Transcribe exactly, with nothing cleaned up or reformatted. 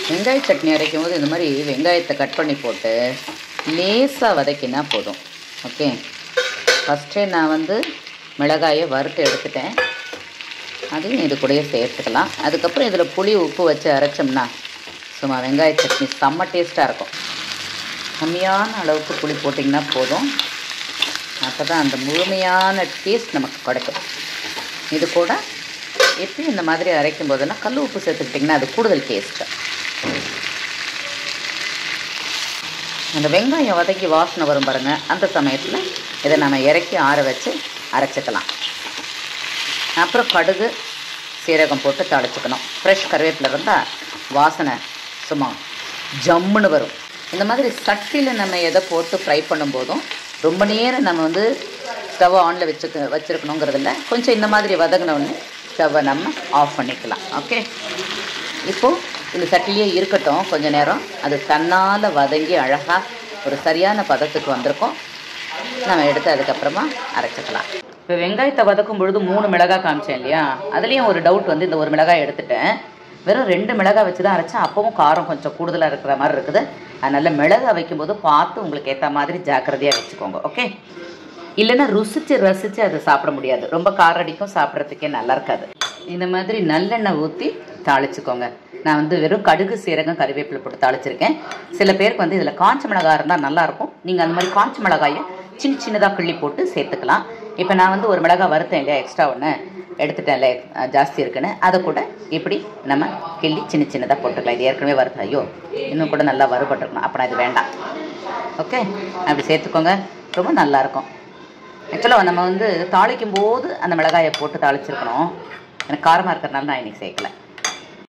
வெங்காய சட்னி அரைக்கும் போது இந்த மாதிரி வெங்காயத்தை கட் பண்ணி போட்டு லேசாக வதக்கினா போதும். ஓகே, ஃபஸ்ட்டே நான் வந்து மிளகாயை வறுத்து எடுத்துட்டேன், அதையும் இது கூடயே சேர்த்துக்கலாம். அதுக்கப்புறம் இதில் புளி உப்பு வச்சு அரைச்சோம்னா சும்மா வெங்காய சட்னி செம்ம டேஸ்ட்டாக இருக்கும். கம்மியான அளவுக்கு புளி போட்டிங்கன்னா போதும், அப்போ தான் அந்த முழுமையான டேஸ்ட் நமக்கு கிடைக்கும். இது கூட எப்பயும் இந்த மாதிரி அரைக்கும் போதுன்னா கல் உப்பு சேர்த்துக்கிட்டிங்கன்னா அது கூடுதல் டேஸ்ட்டு. அந்த வெங்காயம் வதக்கி வாசனை வரும் பாருங்கள், அந்த சமயத்தில் இதை நம்ம இறக்கி ஆற வச்சு அரைச்சிக்கலாம். அப்புறம் கடுகு சீரகம் போட்டு தாளிச்சுக்கணும். ஃப்ரெஷ் கருவேப்பிலை இருந்தால் வாசனை சும்மா ஜம்முன்னு வரும். இந்த மாதிரி சட்டியில் நம்ம எதை போட்டு ஃப்ரை பண்ணும்போதும் ரொம்ப நேரம் நம்ம வந்து ஸ்டவ் ஆனில் வச்சுக்க வச்சுருக்கணுங்கிறதில்ல. கொஞ்சம் இந்த மாதிரி வதங்கினோடனே ஸ்டவ்வை நம்ம ஆஃப் பண்ணிக்கலாம். ஓகே, இப்போது இந்த சட்டிலேயே இருக்கட்டும் கொஞ்சம் நேரம், அது தன்னால் வதங்கி அழகாக ஒரு சரியான பதத்துக்கு வந்திருக்கும். நம்ம எடுத்து அதுக்கப்புறமா அரைச்சிக்கலாம். இப்போ வெங்காயத்தை வதக்கும் பொழுது மூணு மிளகாய் காமிச்சேன் இல்லையா, அதுலேயும் ஒரு டவுட் வந்து இந்த ஒரு மிளகாய் எடுத்துட்டேன். வெறும் ரெண்டு மிளகாய் வச்சு தான் அரைச்சேன், அப்பவும் காரம் கொஞ்சம் கூடுதலாக இருக்கிற மாதிரி இருக்குது. அதனால் மிளகாய் வைக்கும்போது பார்த்து உங்களுக்கு ஏற்ற மாதிரி ஜாக்கிரதையாக வச்சுக்கோங்க. ஓகே, இல்லைன்னா ருசித்து ரசித்து அதை சாப்பிட முடியாது, ரொம்ப காரடிக்கும், சாப்பிட்றதுக்கே நல்லா இருக்காது. இந்த மாதிரி நல்லெண்ணெய் ஊற்றி தாளிச்சுக்கோங்க. நான் வந்து வெறும் கடுகு சீரகம் கறிவேப்பிலை போட்டு தாளிச்சிருக்கேன். சில பேருக்கு வந்து இதில் காஞ்ச மிளகாய் இருந்தால் நல்லாயிருக்கும். நீங்கள் அந்த மாதிரி காஞ்ச மிளகாயை சின்ன சின்னதாக கிள்ளி போட்டு சேர்த்துக்கலாம். இப்போ நான் வந்து ஒரு மிளகாய் வறுத்தேன் இல்லையா, எக்ஸ்ட்ரா ஒன்று எடுத்துட்டேன்ல, ஜாஸ்தி இருக்குன்னு, அதை கூட இப்படி நம்ம கிள்ளி சின்ன சின்னதாக போட்டுக்கலாம். இது ஏற்கனவே வறுத்த, ஐயோ இன்னும் கூட நல்லா வறுபட்டுருக்கணும், அப்போ இது வேண்டாம். ஓகே, அப்படி சேர்த்துக்கோங்க, ரொம்ப நல்லாயிருக்கும். ஆக்சுவலாக நம்ம வந்து தாளிக்கும் போது அந்த மிளகாயை போட்டு தாளிச்சிருக்கணும். எனக்கு காரமாக இருக்கிறதுனால நான் இன்றைக்கி சேர்க்கலை.